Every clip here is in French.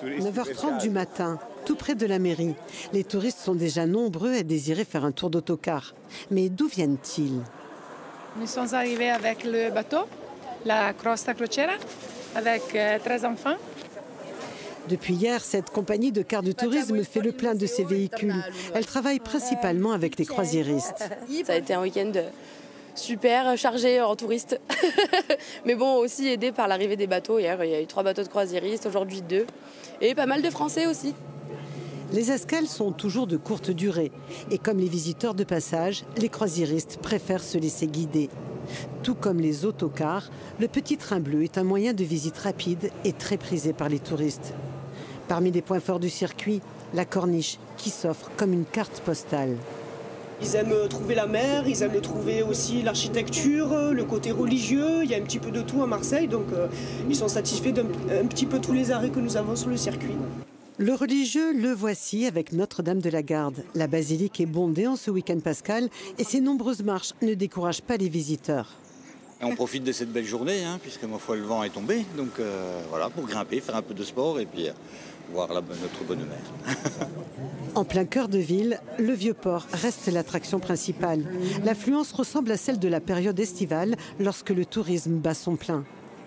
9h30 du matin, tout près de la mairie. Les touristes sont déjà nombreux à désirer faire un tour d'autocar. Mais d'où viennent-ils? Nous sommes arrivés avec le bateau, la Costa Crociera, avec 13 enfants. Depuis hier, cette compagnie de cars de tourisme fait le plein de ses véhicules. Elle travaille principalement avec les croisiéristes. Ça a été un week-end super chargé en touristes. Mais bon, aussi aidé par l'arrivée des bateaux. Hier, il y a eu 3 bateaux de croisiéristes, aujourd'hui 2. Et pas mal de Français aussi. Les escales sont toujours de courte durée. Et comme les visiteurs de passage, les croisiéristes préfèrent se laisser guider. Tout comme les autocars, le petit train bleu est un moyen de visite rapide et très prisé par les touristes. Parmi les points forts du circuit, la corniche qui s'offre comme une carte postale. Ils aiment trouver la mer, ils aiment trouver aussi l'architecture, le côté religieux. Il y a un petit peu de tout à Marseille, donc ils sont satisfaits d'un petit peu tous les arrêts que nous avons sur le circuit. Le religieux, le voici avec Notre-Dame de la Garde. La basilique est bondée en ce week-end pascal et ses nombreuses marches ne découragent pas les visiteurs. Et on profite de cette belle journée, puisque ma foi le vent est tombé. Donc voilà, pour grimper, faire un peu de sport et puis voir notre bonne mer. En plein cœur de ville, le Vieux-Port reste l'attraction principale. L'affluence ressemble à celle de la période estivale lorsque le tourisme bat son plein.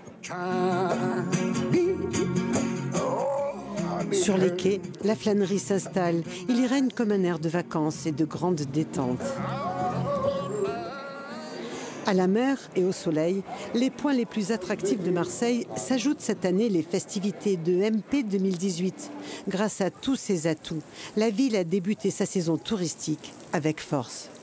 Sur les quais, la flânerie s'installe. Il y règne comme un air de vacances et de grande détente. À la mer et au soleil, les points les plus attractifs de Marseille s'ajoutent cette année les festivités de MP 2018. Grâce à tous ces atouts, la ville a débuté sa saison touristique avec force.